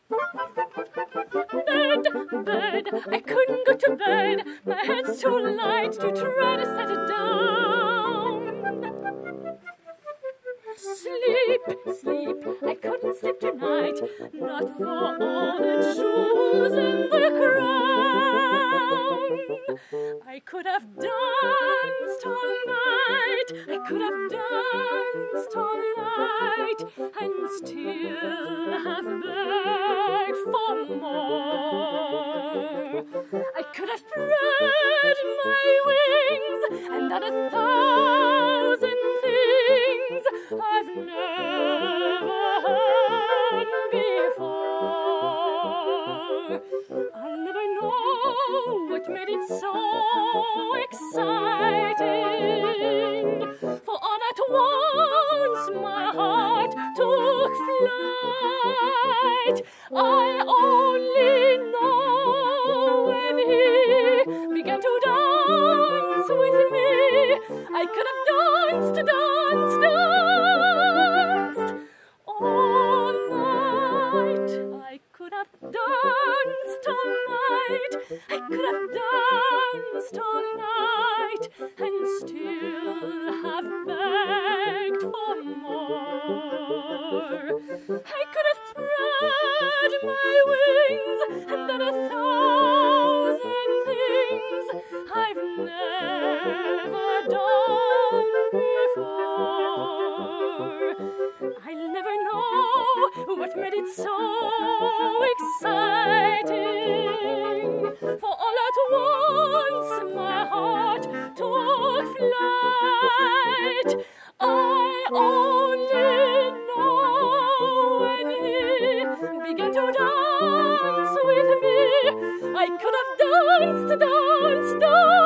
Bed, I couldn't go to bed. My head's too light to try to set it down. Sleep, I couldn't sleep tonight, not for all the jewels in the crown. I could have danced all night, I could have danced all night, and still have begged for more. I could have spread my wings and done 1,000 things I've never heard before. I'll never know what made it so exciting, for all at once my heart took flight. I only know when he began to dance with me. I could have danced all night. I could have danced all night. I could have danced all night, and still have begged for more. I could have spread my wings and done 1,000 things I've never done before. I'll never know what made it so exciting, for all at once my heart took flight. I only know when he began to dance with me. I could have danced